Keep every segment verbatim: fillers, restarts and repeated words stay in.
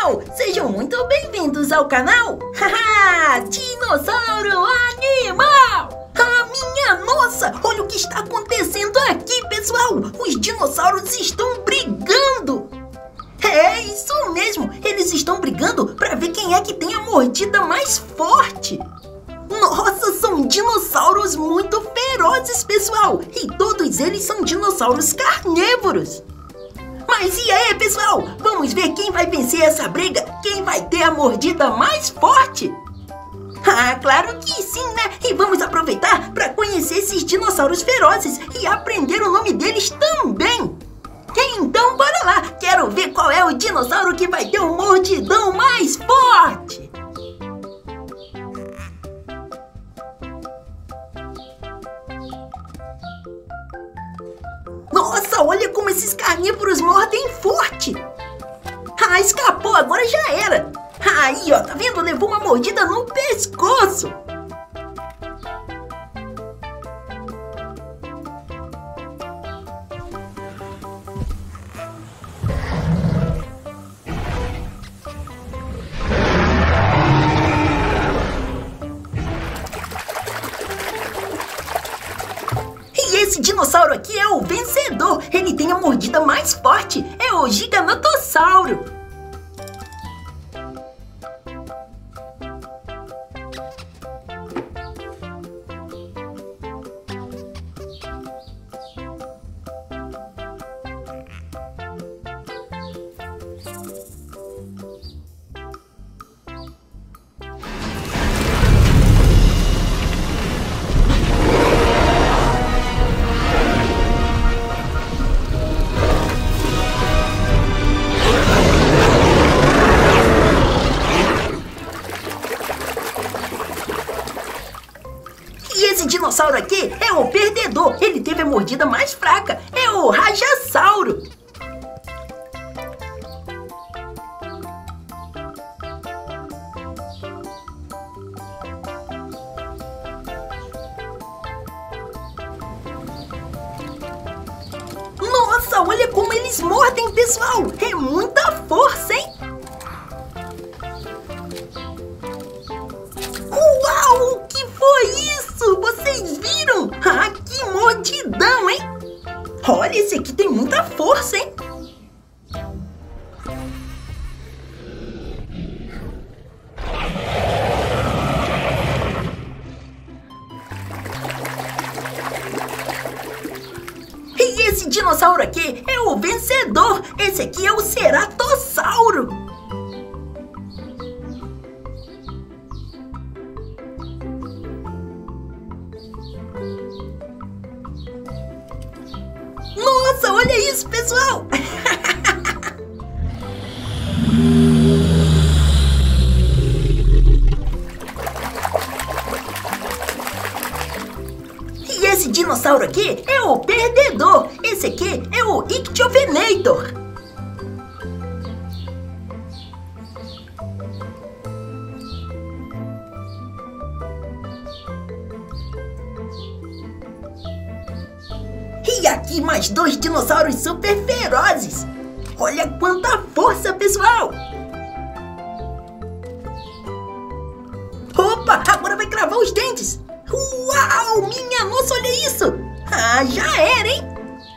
pessoal, sejam muito bem-vindos ao canal Haha, Dinossauro Animal. Ah, minha nossa, olha o que está acontecendo aqui, pessoal. Os dinossauros estão brigando. É isso mesmo, eles estão brigando para ver quem é que tem a mordida mais forte. Nossa, são dinossauros muito ferozes, pessoal. E todos eles são dinossauros carnívoros. Mas e aí, pessoal? Vamos ver quem vai vencer essa briga? Quem vai ter a mordida mais forte? Ah, claro que sim, né? E vamos aproveitar para conhecer esses dinossauros ferozes e aprender o nome deles também. Então, bora lá! Quero ver qual é o dinossauro que vai ter o mordidão mais forte! Nossa, olha como esses carnívoros mordem forte! Ah, escapou, agora já era! Aí, ó, tá vendo? Levou uma mordida no pescoço! Esse dinossauro aqui é o vencedor. Ele tem a mordida mais forte. É o Giganotossauro. Esse dinossauro aqui é o perdedor. Ele teve a mordida mais fraca. É o Rajasauro. Nossa, olha como eles mordem, pessoal. É muita força, hein? Uau, o que foi isso? Vocês viram? Ah, que mordidão, hein? Olha, esse aqui tem muita força, hein? E esse dinossauro aqui é o vencedor. Esse aqui é o Ceratossauro. Nossa, olha isso, pessoal! E esse dinossauro aqui é o perdedor. Esse aqui é o Ichthyovenator. E aqui mais dois dinossauros super ferozes. Olha quanta força, pessoal! Opa, agora vai cravar os dentes. Uau, minha nossa, olha isso! Ah, já era, hein?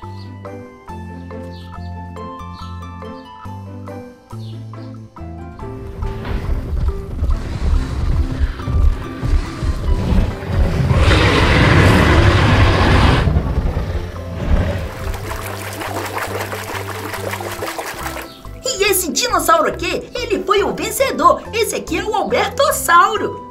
E esse dinossauro aqui, ele foi o vencedor. Esse aqui é o Albertossauro.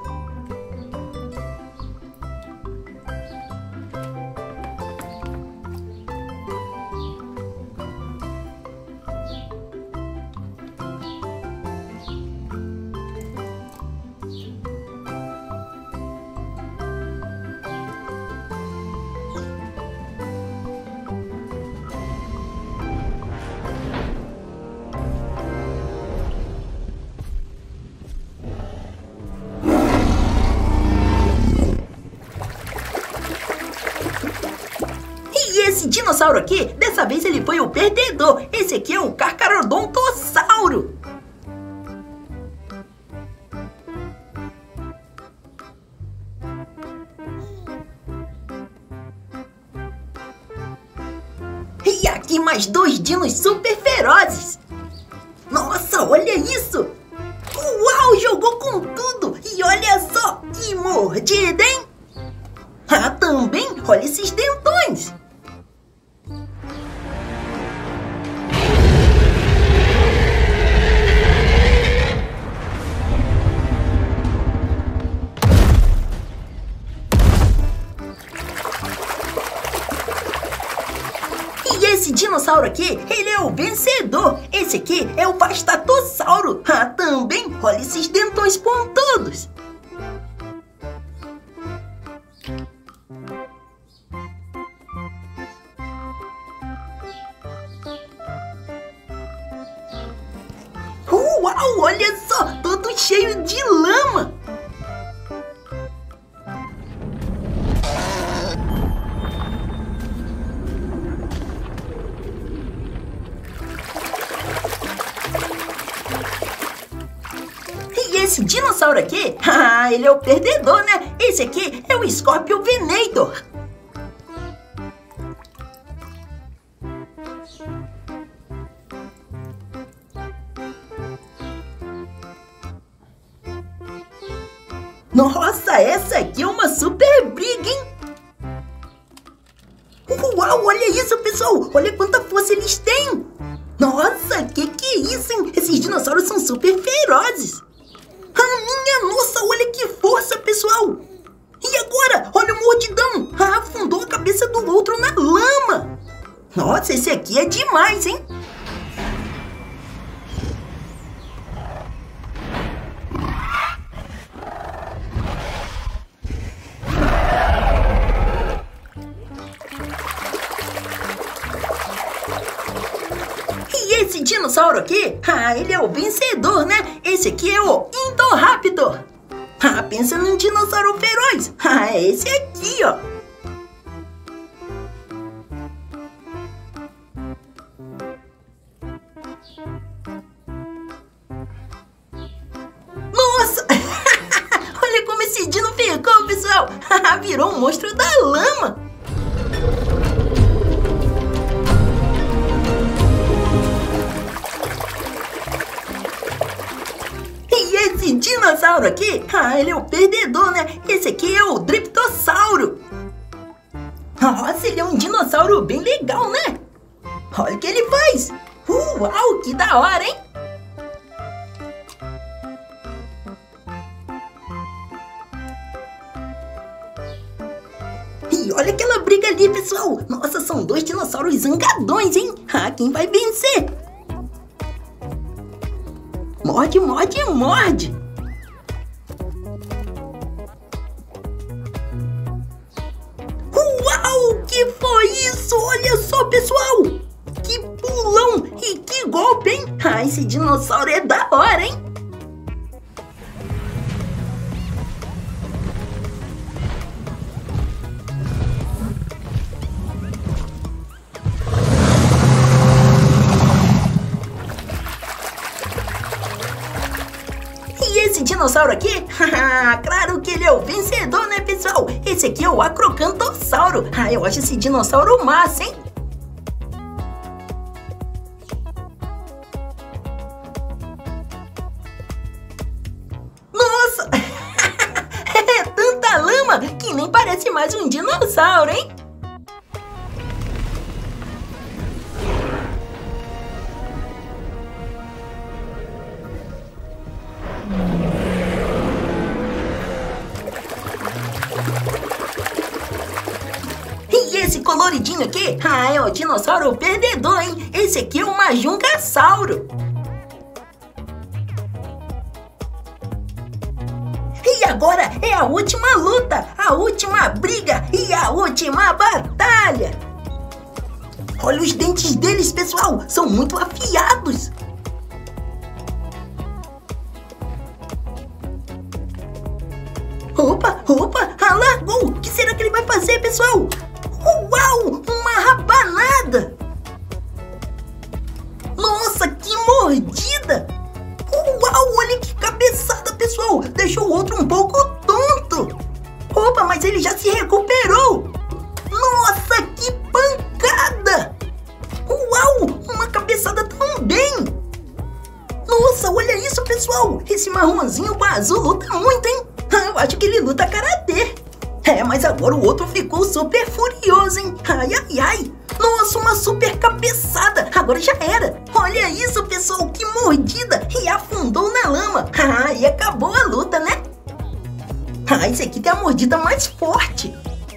Esse dinossauro aqui, dessa vez ele foi o perdedor. Esse aqui é o Carcharodontossauro. e mais dois dinos super ferozes. Nossa, olha isso! Uau, jogou com tudo! E olha só, que mordida, hein? Ah, também, olha esses dentões! E esse dinossauro aqui, ele é o vencedor. Esse aqui é o Vastatossauro. Ah, também, olha esses dentões pontudos. Uau, olha só, todo cheio de lama. E esse dinossauro aqui, ah, ele é o perdedor, né? Esse aqui é o Scorpio Venator. Nossa, essa aqui é uma super briga, hein? Uau, olha isso, pessoal! Olha quanta força eles têm! Nossa, que que é isso, hein? Esses dinossauros são super ferozes! Ah, minha nossa, olha que força, pessoal! E agora? Olha o mordidão! Ah, afundou a cabeça do outro na lama! Nossa, esse aqui é demais, hein? Esse dinossauro aqui, ah, ele é o vencedor, né? Esse aqui é o Indoraptor. Ah, pensa num dinossauro feroz. Ah, é esse aqui, ó. Nossa! Olha como esse dino ficou, pessoal. Virou um monstro da lama. Esse dinossauro aqui, ah, ele é o perdedor, né? Esse aqui é o Driptossauro. Nossa, ele é um dinossauro bem legal, né? Olha o que ele faz. Uau, que da hora, hein? E olha aquela briga ali, pessoal. Nossa, são dois dinossauros zangadões, hein? Ah, quem vai vencer? Morde, morde, morde! Uau! Que foi isso? Olha só, pessoal! Que pulão e que golpe, hein? Ah, esse dinossauro é da hora, hein? Esse dinossauro aqui, claro que ele é o vencedor, né, pessoal? Esse aqui é o Acrocantossauro. Ah, eu acho esse dinossauro massa, hein? Nossa! É tanta lama que nem parece mais um dinossauro, hein? Esse coloridinho aqui, ah, é o dinossauro perdedor, hein? Esse aqui é o Majungasauro. E agora é a última luta, a última briga e a última batalha. Olha os dentes deles, pessoal, são muito afiados. Opa, opa, ah, largou. O que será que ele vai fazer, pessoal? Uau! Uma rabanada! Nossa, que mordida! Uau! Olha que cabeçada, pessoal! Deixou o outro um pouco tonto! Opa, mas ele já se recuperou! Nossa, que pancada! pessoal, esse marronzinho com azul luta muito, hein? Eu acho que ele luta karatê. É, mas agora o outro ficou super furioso, hein? Ai, ai, ai. Nossa, uma super cabeçada. Agora já era. Olha isso, pessoal, que mordida. E afundou na lama. Ah, e acabou a luta, né? Ah, esse aqui tem a mordida mais forte.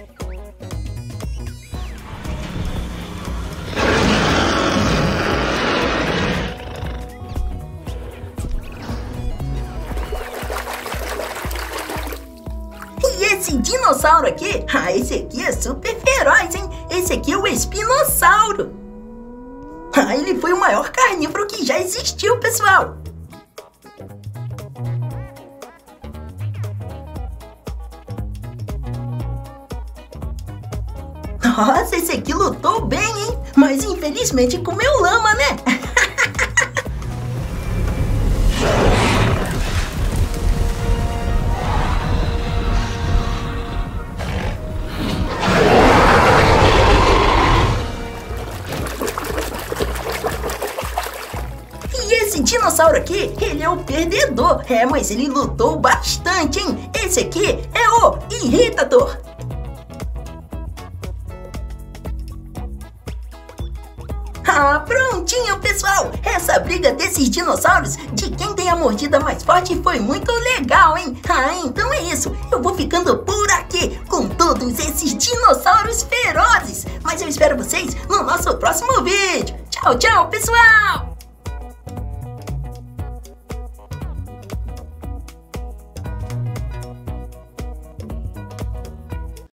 Esse dinossauro aqui, ah, esse aqui é super feroz, hein? Esse aqui é o espinossauro. Ah, ele foi o maior carnívoro que já existiu, pessoal. Nossa, esse aqui lutou bem, hein? Mas infelizmente comeu lama, né? Esse dinossauro aqui, ele é o perdedor. É, mas ele lutou bastante, hein? Esse aqui é o Irritador. Ah, prontinho, pessoal. Essa briga desses dinossauros, de quem tem a mordida mais forte, foi muito legal, hein? Ah, então é isso. Eu vou ficando por aqui com todos esses dinossauros ferozes. Mas eu espero vocês no nosso próximo vídeo. Tchau, tchau, pessoal!